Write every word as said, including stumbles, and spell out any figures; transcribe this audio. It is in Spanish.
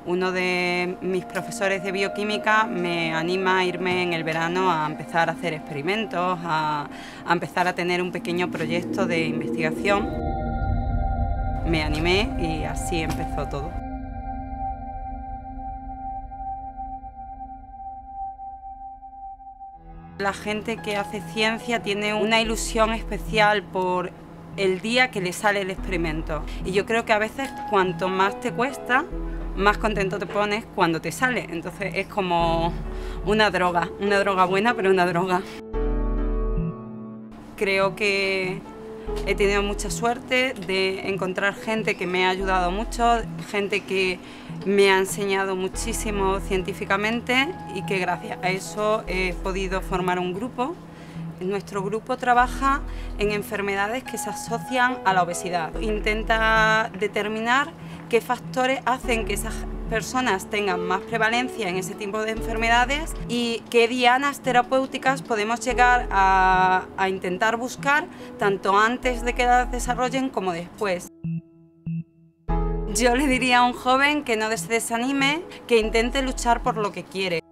Uno de mis profesores de bioquímica me anima a irme en el verano a empezar a hacer experimentos, a, a empezar a tener un pequeño proyecto de investigación. Me animé y así empezó todo. La gente que hace ciencia tiene una ilusión especial por el día que le sale el experimento. Y yo creo que a veces cuanto más te cuesta, más contento te pones cuando te sale. Entonces es como una droga, una droga buena, pero una droga. Creo que he tenido mucha suerte de encontrar gente que me ha ayudado mucho, gente que me ha enseñado muchísimo científicamente y que gracias a eso he podido formar un grupo. Nuestro grupo trabaja en enfermedades que se asocian a la obesidad. Intenta determinar qué factores hacen que esas personas tengan más prevalencia en ese tipo de enfermedades y qué dianas terapéuticas podemos llegar a, a intentar buscar tanto antes de que las desarrollen como después. Yo le diría a un joven que no se desanime, que intente luchar por lo que quiere.